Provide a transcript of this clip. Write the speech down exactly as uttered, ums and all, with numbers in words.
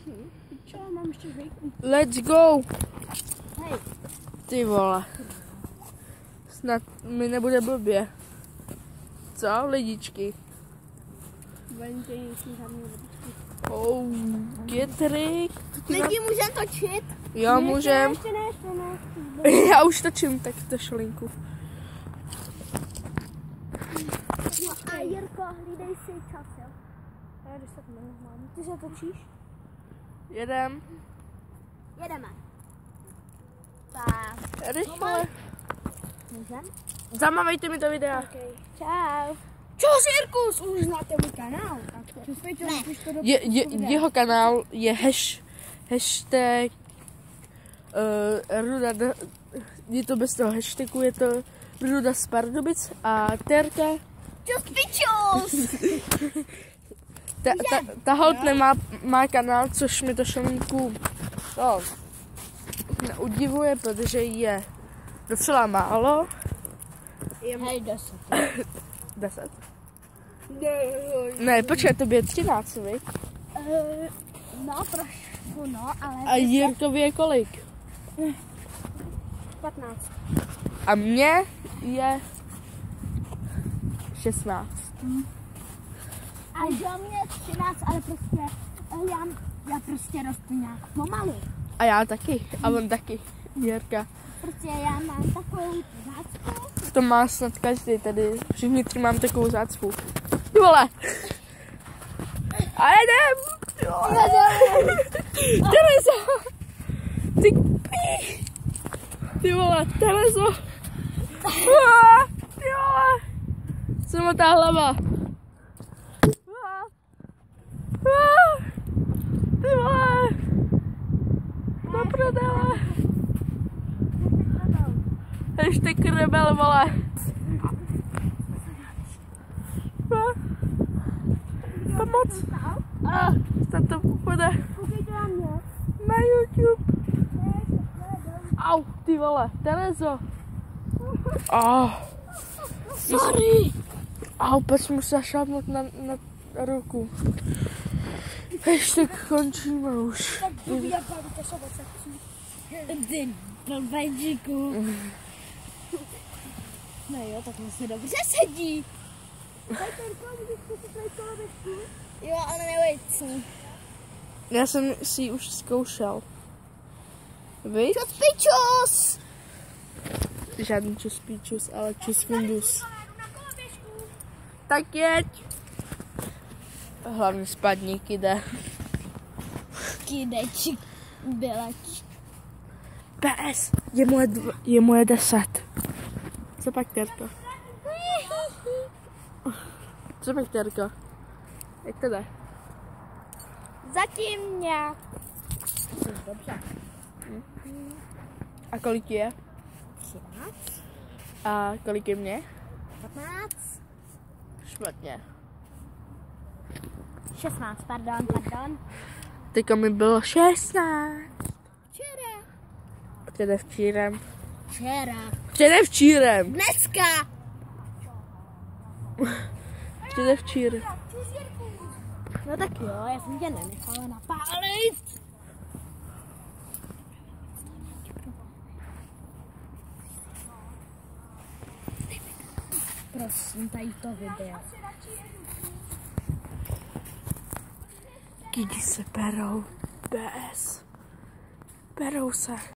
Čo, mám ještě žvejku. Let's go! Hej. Ty vole. Snad mi nebude blbě. Co, lidičky? Ventější hlavně vodičky. Oh, Getrik. Lidi, můžem točit? Jo, můžem. Ještě ne, ještě ne, ještě ne. Já už točím, tak to šlinku. No a Jirko, hlídej si čas, jo? Já deset minut mám. Ty se točíš? Jedem. Jedeme. Tak. Rychle. Můžem? Zamávejte mi to videa. Okay. Čau. Čus, Jirkus, už znáte můj kanál. Tak přispějte, napiš to do Je, je, jeho kanál je hash, hashtag uh, Ruda, d- je to bez toho hashtagu, je to Ruda z Pardubic a Terka. Čus, pičus! Ta, ta, ta holt nemá má kanál, což mi to šalinku no, udivuje, protože je docela málo. Hej, deset. Deset? Ne, Ne, počkej, to je třináct, viď? uh, no, trošku, no, ale... A Jirkovi je kolik? patnáct. A mně je šestnáct. Hmm. A jo, mě je třináct, ale prostě, uh, já, já prostě rostu nějak pomalu. A já taky. A on taky. Jirka. Prostě já mám takovou zácpu. To má snad každý tady. Všichni tři mám takovou zácpu. Ty vole! A jedem! Terezo! Ty pí! Ty vole, Terezo! Ah, ty vole! Samotná hlava! Ah, ah, ty vole! Do prdele! Ještě rebel, vole! Ah, pomoc! Ah, snad to půjde na YouTube. Au, ty vole, Terezo. Oh. Sorry! Au, pač musela šápnout na, na ruku. Ještě končíme už. Tak dobrý, jak mám to soboce. Ty blbečíku. No jo, tak mi se dobře sedí. Jo, ale nevím. Já jsem si ji už zkoušel. Vy? Čus pičus! Žádný čus píčus, ale čus fundus. Tak jeď! Hlavně spadni, kide. Kidečík, byleč. P S, je moje, dv- je moje deset. Co pak, Terko? Co pak, Terko? Jak to jde? Zatím nějak. Dobře. A kolik je? třináct. A kolik je mě? patnáct. Špatně. šestnáct, pardon, pardon. Teďka mi bylo šestnáct. Včera. Předevčírem. Včera. Předevčírem. Dneska. Předevčírem. No tak jo, já jsem tě nenechala napálit. Prosím, tady to video. Kidi se perou. P S. Perou se.